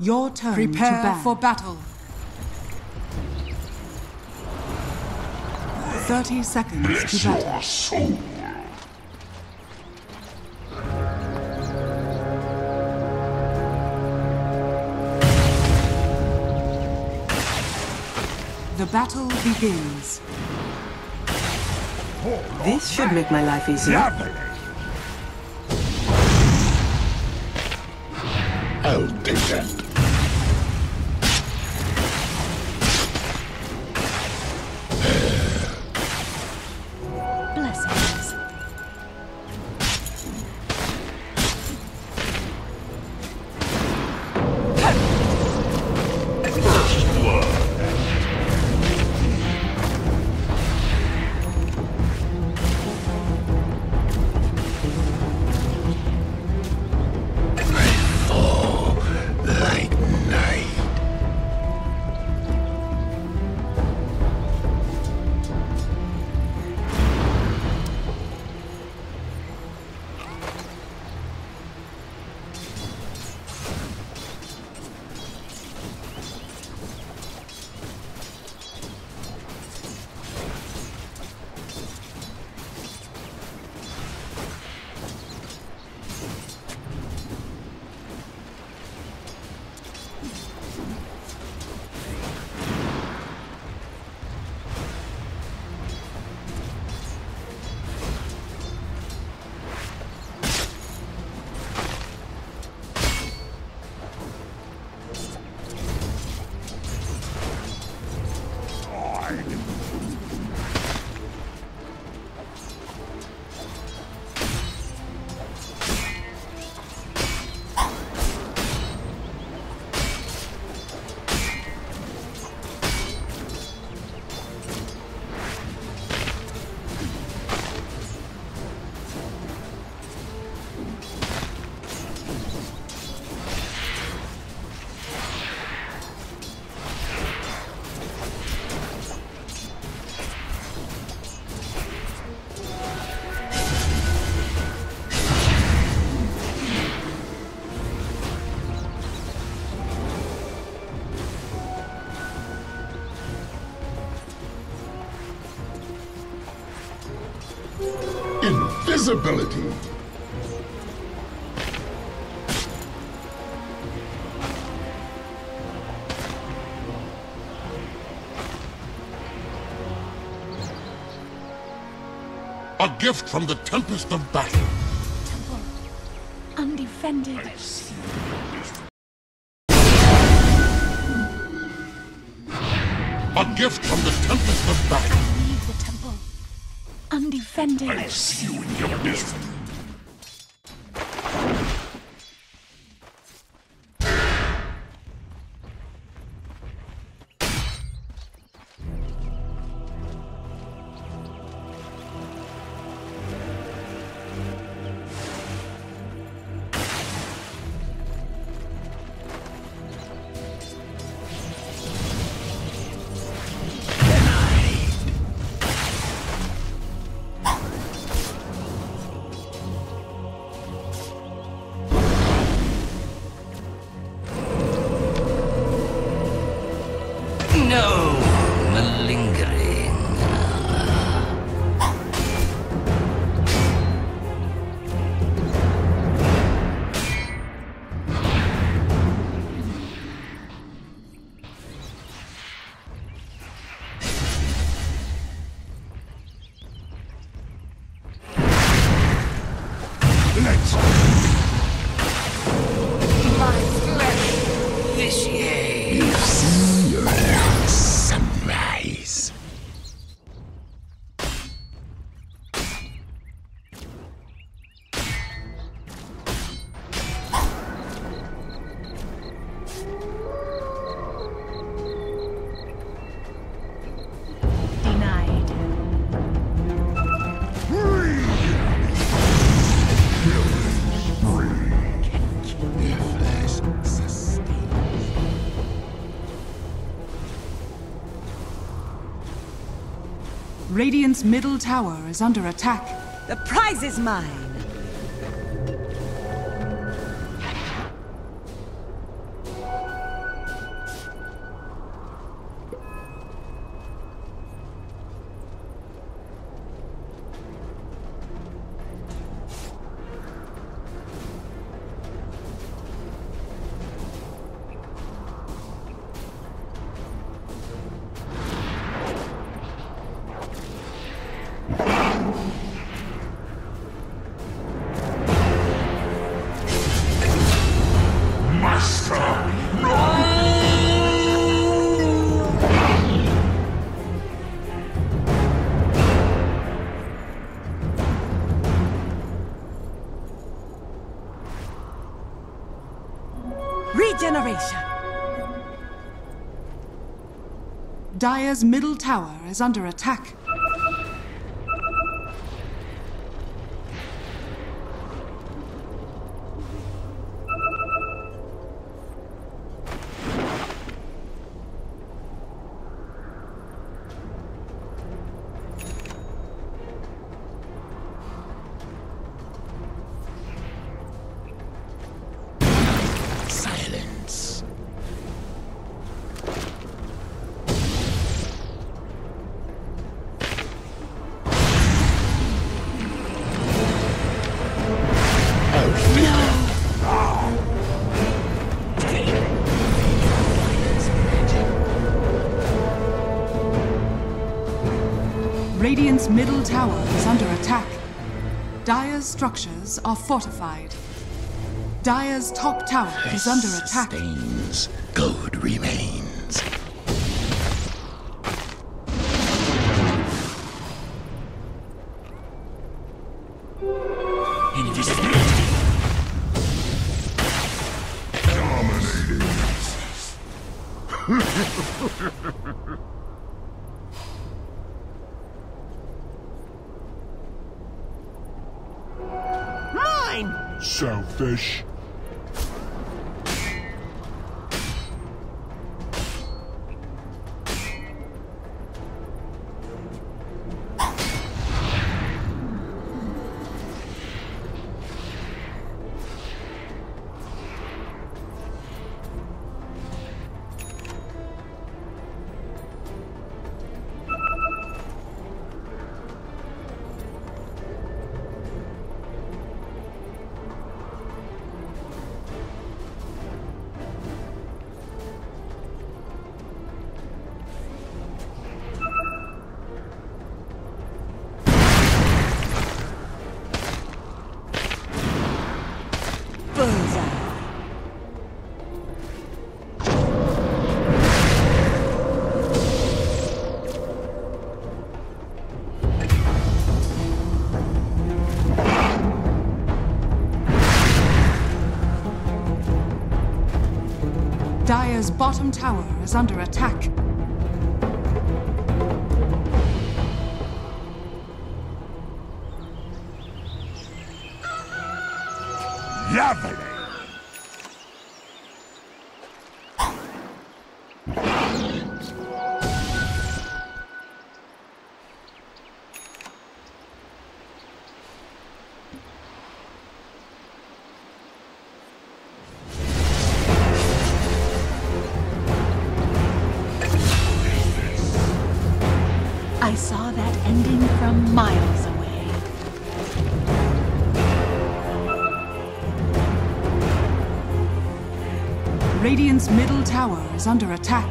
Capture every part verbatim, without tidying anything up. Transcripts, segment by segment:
Your turn. Prepare to ban. for battle. Thirty seconds to battle. Your soul. The battle begins. This should make my life easier. I'll take that. Blessings. First blood. Invisibility. A gift from the Tempest of Battle. Temple. Undefended. A gift from the Tempest of Battle. Leave the temple. Undefended. I see you in your destiny. No malingering. Let's My flesh vitiates. see your last sunrise. Denied. Radiant's middle tower is under attack. The prize is mine. Regeneration. Dire's middle tower is under attack. Silence. Radiant's middle tower is under attack. Dire's structures are fortified. Dire's top tower is under attack. Sustains, gold remains. Invisibility. Dominating. Mine! Selfish. Dire's bottom tower is under attack. Lovely. I saw that ending from miles away. Radiant's middle tower is under attack.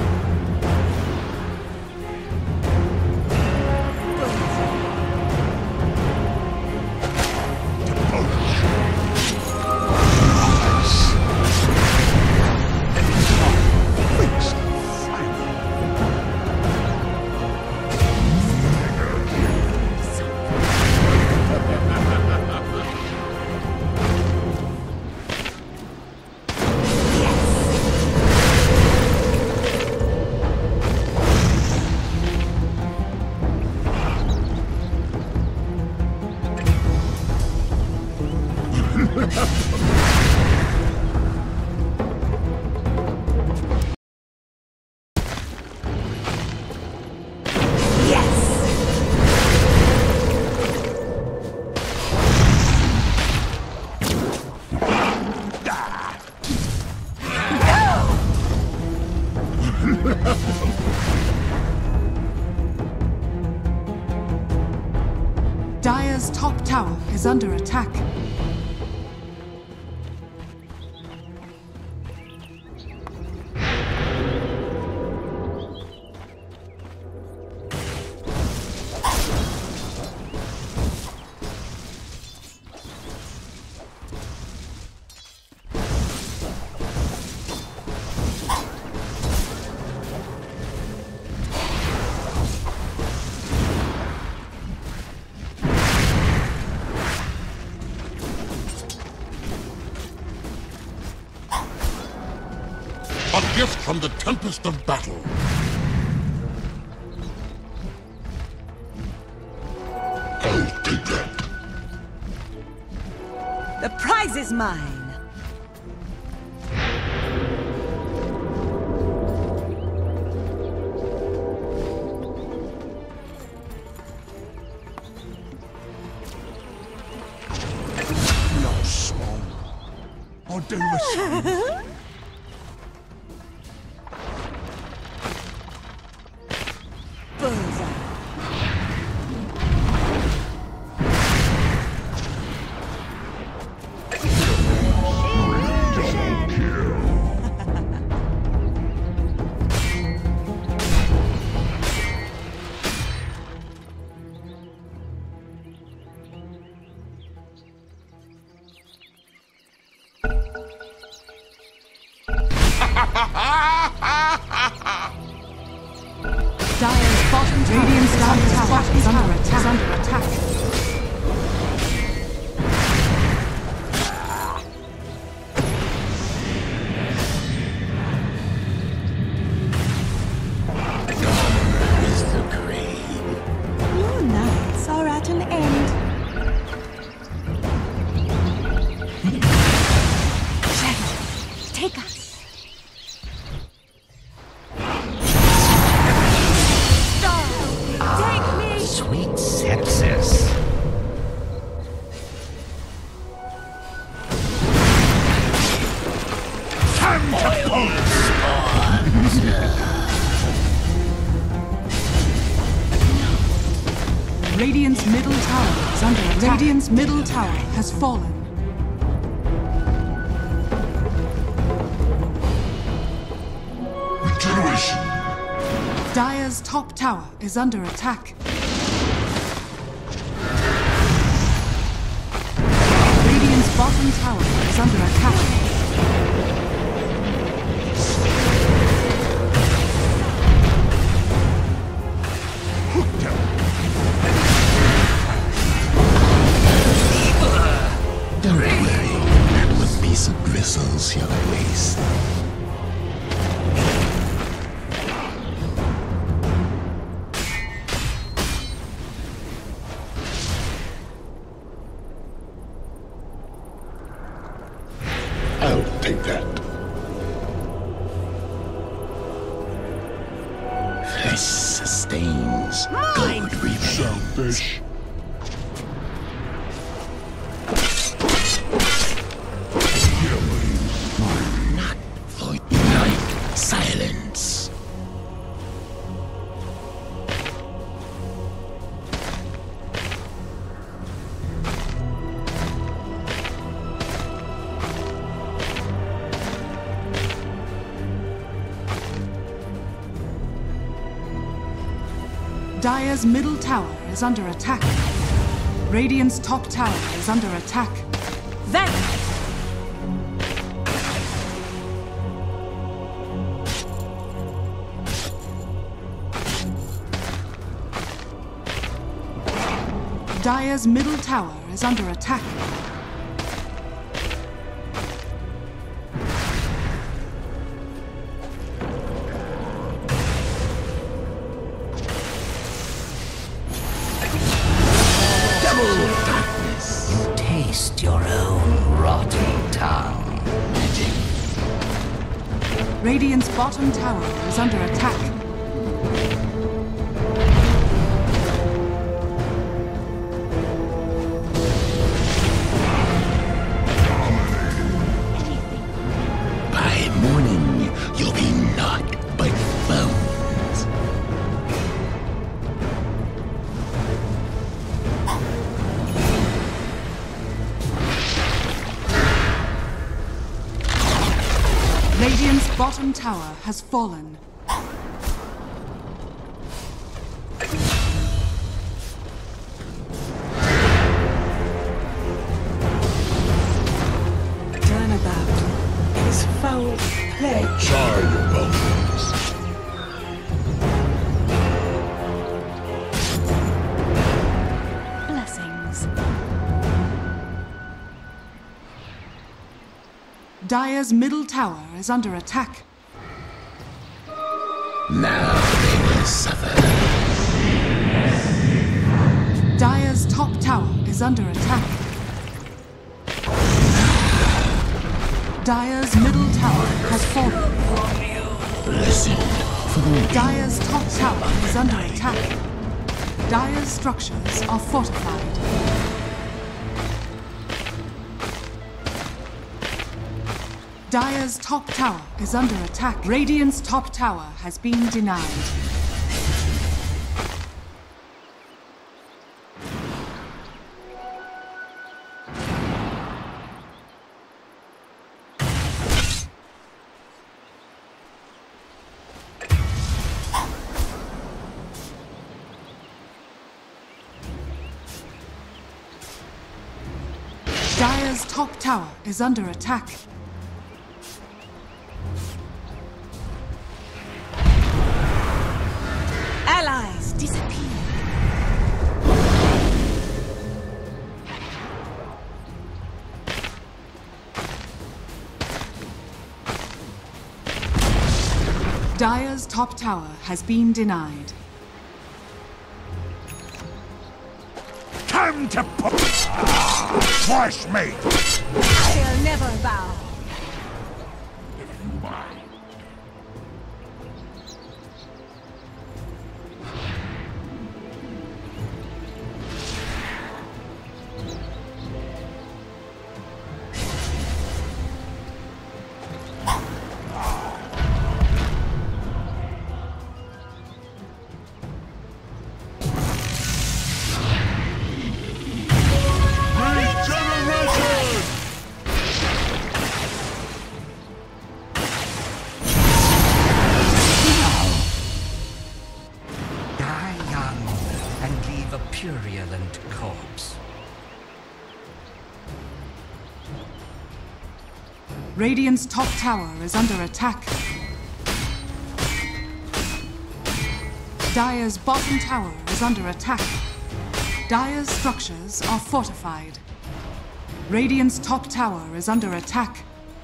Dire's top tower is under attack. A gift from the tempest of battle. I'll take that. The prize is mine. No smoke. I'll do the same. Bullseye. Dire's bottom Radiant's bottom tower is under attack. Is under attack. Is the grave. Your nights are at an end. Shadow, take us. Sweet sepsis. Time to pull Radiant's middle tower is under attack. Radiant's middle tower has fallen. Regeneration. Dire's top tower is under attack. Radiant's bottom tower is under attack. Don't worry. And with me some missiles your waist. I'll take that. Flesh sustains. Gold remains. Selfish. Not for night silence. Dire's middle tower is under attack. Radiant's top tower is under attack. Then Dire's middle tower is under attack. You taste your own rotten tongue. Magic. Radiant's bottom tower is under attack. By morning, you'll be naught but bones. Radiant's bottom tower has fallen. turnabout is foul play. Char your bones. Blessings. Dire's middle tower is under attack. Now they will suffer. Dire's top tower is under attack. Dire's middle tower has fallen. Listen for the Dire's top tower is under attack. Dire's structures are fortified. Dire's top tower is under attack. Radiant's top tower has been denied. Dire's top tower is under attack. Allies disappear. Dire's top tower has been denied. Time to put fresh meat. I'll never bow. Purulent corpse. Radiant's top tower is under attack. Dire's bottom tower is under attack. Dire's structures are fortified. Radiant's top tower is under attack.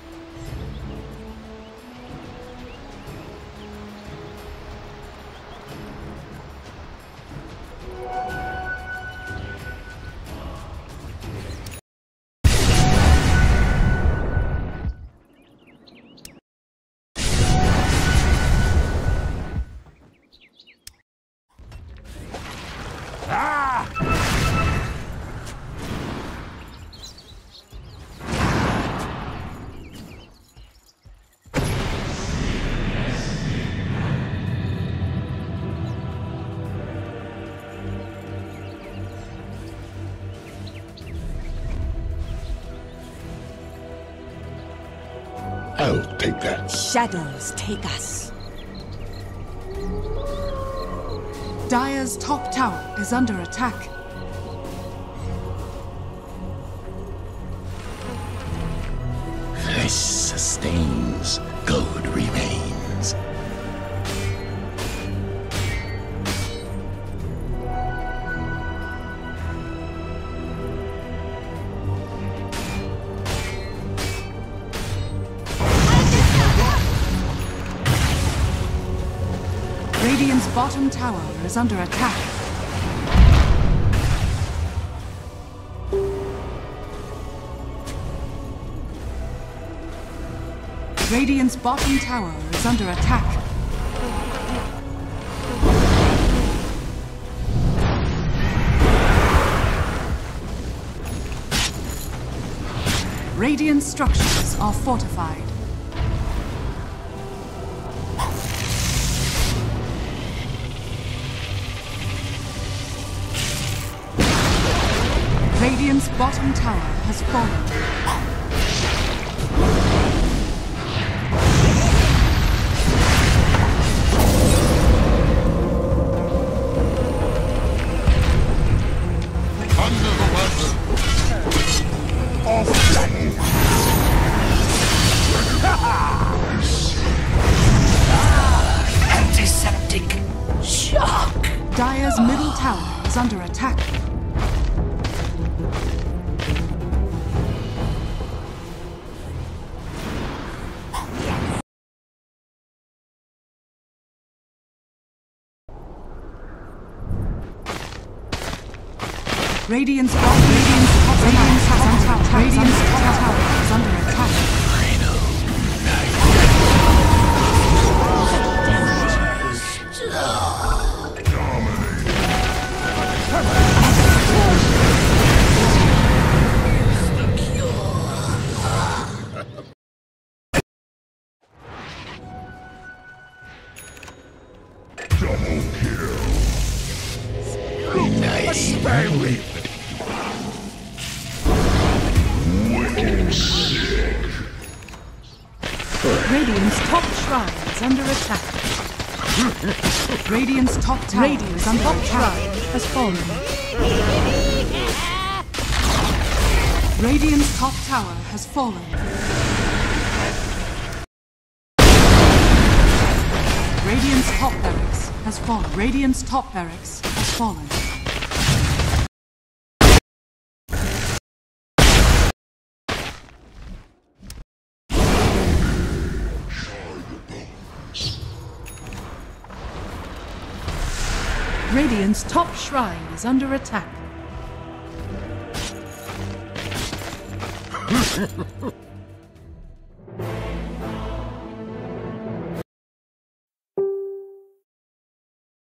I'll take that. Shadows take us. Dire's top tower is under attack. Flesh sustains, gold remains. Radiant's bottom tower is under attack. Radiant's bottom tower is under attack. Radiant structures are fortified. Radiant's bottom tower has fallen. Under the weapon. Off Antiseptic shock. Dire's middle tower is under attack. Radiant's top Radiant's top Radiant's top tower. Radiant's top tower is under attack. Final night. Double kill. Nighty my Wicked sick. Radiant's top shrine is under attack. Radiant's top tower Radiant's is under top attack. shrine has fallen. Radiant's top tower has fallen. Radiant's top barracks has fallen. Radiant's top barracks has fallen. Radiant's top shrine is under attack.